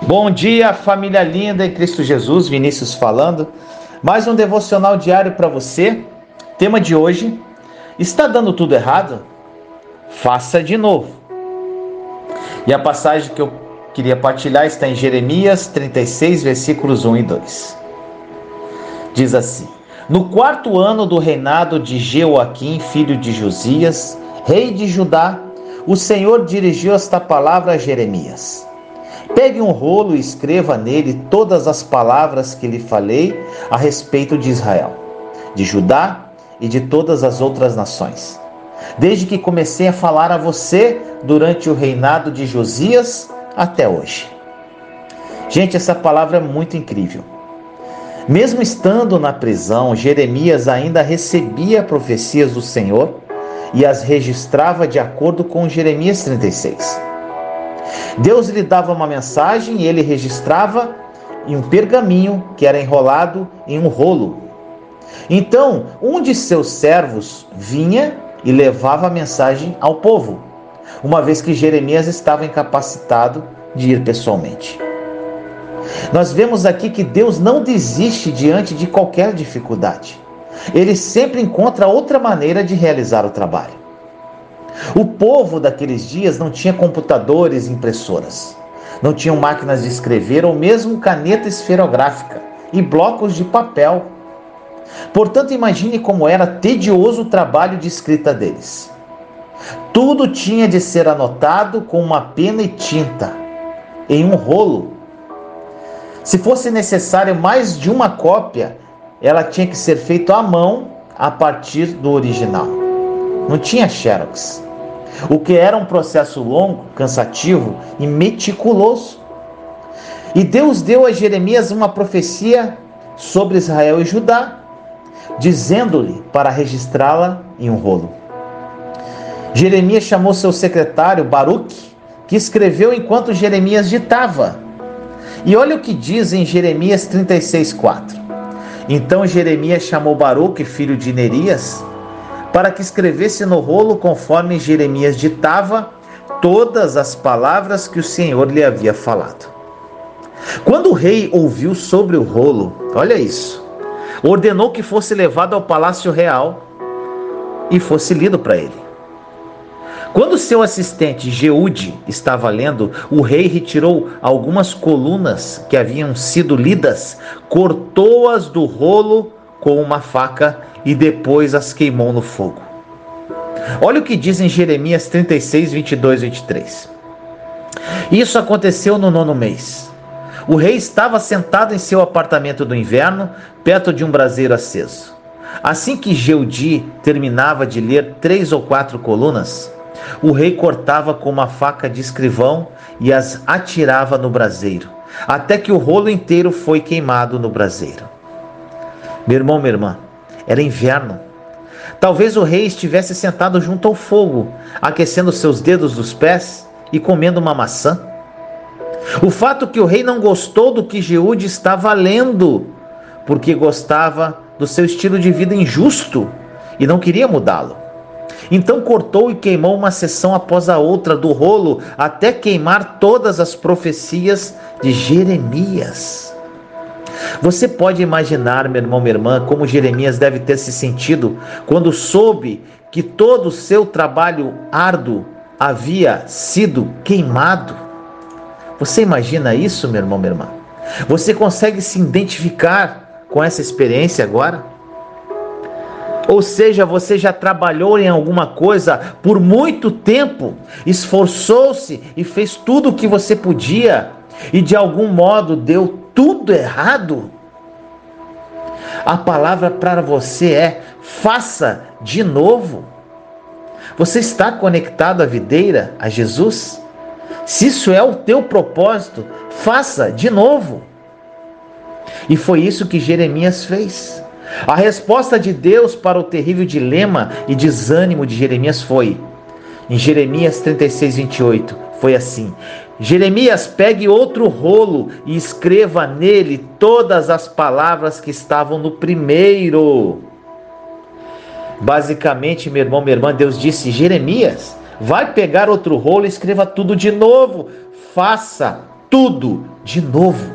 Bom dia, família linda em Cristo Jesus, Vinícius falando. Mais um devocional diário para você. Tema de hoje: está dando tudo errado? Faça de novo. E a passagem que eu queria partilhar está em Jeremias 36, versículos 1 e 2. Diz assim: no 4º ano do reinado de Jeoaquim, filho de Josias, rei de Judá, o Senhor dirigiu esta palavra a Jeremias: pegue um rolo e escreva nele todas as palavras que lhe falei a respeito de Israel, de Judá e de todas as outras nações, desde que comecei a falar a você durante o reinado de Josias até hoje. Gente, essa palavra é muito incrível. Mesmo estando na prisão, Jeremias ainda recebia profecias do Senhor e as registrava de acordo com Jeremias 36. Deus lhe dava uma mensagem e ele registrava em um pergaminho que era enrolado em um rolo. Então, um de seus servos vinha e levava a mensagem ao povo, uma vez que Jeremias estava incapacitado de ir pessoalmente. Nós vemos aqui que Deus não desiste diante de qualquer dificuldade. Ele sempre encontra outra maneira de realizar o trabalho. O povo daqueles dias não tinha computadores e impressoras, não tinham máquinas de escrever ou mesmo caneta esferográfica e blocos de papel. Portanto, imagine como era tedioso o trabalho de escrita deles. Tudo tinha de ser anotado com uma pena e tinta, em um rolo. Se fosse necessário mais de uma cópia, ela tinha que ser feita à mão a partir do original. Não tinha xerox, o que era um processo longo, cansativo e meticuloso. E Deus deu a Jeremias uma profecia sobre Israel e Judá, dizendo-lhe para registrá-la em um rolo. Jeremias chamou seu secretário Baruque, que escreveu enquanto Jeremias ditava. E olha o que diz em Jeremias 36:4. Então Jeremias chamou Baruque, filho de Nerias, para que escrevesse no rolo, conforme Jeremias ditava, todas as palavras que o Senhor lhe havia falado. Quando o rei ouviu sobre o rolo, olha isso, ordenou que fosse levado ao palácio real e fosse lido para ele. Quando seu assistente Jeude estava lendo, o rei retirou algumas colunas que haviam sido lidas, cortou-as do rolo com uma faca e depois as queimou no fogo. Olha o que diz em Jeremias 36, 22 e 23. Isso aconteceu no 9º mês. O rei estava sentado em seu apartamento do inverno, perto de um braseiro aceso. Assim que Jeude terminava de ler 3 ou 4 colunas, o rei cortava com uma faca de escrivão e as atirava no braseiro, até que o rolo inteiro foi queimado no braseiro. Meu irmão, minha irmã, era inverno. Talvez o rei estivesse sentado junto ao fogo, aquecendo seus dedos dos pés e comendo uma maçã. O fato é que o rei não gostou do que Jeude estava lendo, porque gostava do seu estilo de vida injusto e não queria mudá-lo. Então cortou e queimou uma seção após a outra do rolo, até queimar todas as profecias de Jeremias. Você pode imaginar, meu irmão, minha irmã, como Jeremias deve ter se sentido quando soube que todo o seu trabalho árduo havia sido queimado? Você imagina isso, meu irmão, minha irmã? Você consegue se identificar com essa experiência agora? Ou seja, você já trabalhou em alguma coisa por muito tempo, esforçou-se e fez tudo o que você podia e de algum modo deu tudo errado? A palavra para você é: faça de novo. Você está conectado à videira, a Jesus? Se isso é o teu propósito, faça de novo. E foi isso que Jeremias fez. A resposta de Deus para o terrível dilema e desânimo de Jeremias foi, em Jeremias 36, 28, foi assim: Jeremias, pegue outro rolo e escreva nele todas as palavras que estavam no primeiro. Basicamente, meu irmão, minha irmã, Deus disse: Jeremias, vai pegar outro rolo e escreva tudo de novo. Faça tudo de novo.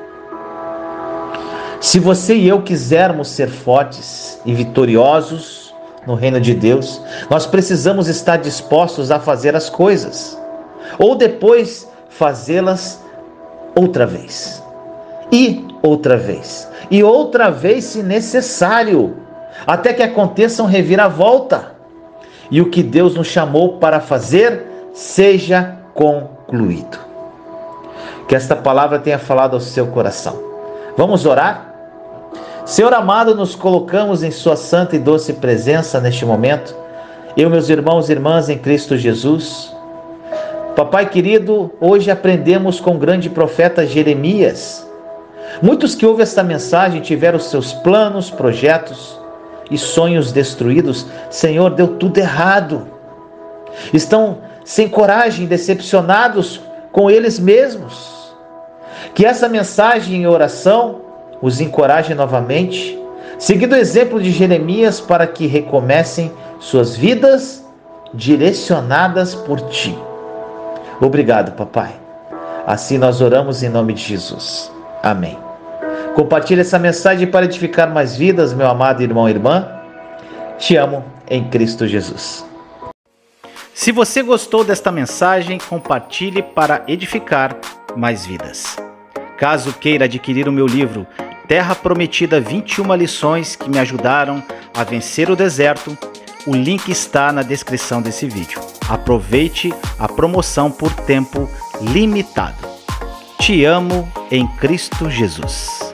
Se você e eu quisermos ser fortes e vitoriosos no reino de Deus, nós precisamos estar dispostos a fazer as coisas, ou depois fazê-las outra vez, e outra vez, e outra vez se necessário, até que aconteça um reviravolta e o que Deus nos chamou para fazer seja concluído. Que esta palavra tenha falado ao seu coração. Vamos orar? Senhor amado, nos colocamos em sua santa e doce presença neste momento. Eu, meus irmãos e irmãs em Cristo Jesus. Papai querido, hoje aprendemos com o grande profeta Jeremias. Muitos que ouvem esta mensagem tiveram seus planos, projetos e sonhos destruídos. Senhor, deu tudo errado. Estão sem coragem, decepcionados com eles mesmos. Que essa mensagem em oração os encoraje novamente, seguindo o exemplo de Jeremias, para que recomecem suas vidas direcionadas por Ti. Obrigado, papai. Assim nós oramos em nome de Jesus. Amém. Compartilhe essa mensagem para edificar mais vidas, meu amado irmão e irmã. Te amo em Cristo Jesus. Se você gostou desta mensagem, compartilhe para edificar mais vidas. Caso queira adquirir o meu livro Terra Prometida, 21 lições que me ajudaram a vencer o deserto, o link está na descrição desse vídeo. Aproveite a promoção por tempo limitado. Te amo em Cristo Jesus.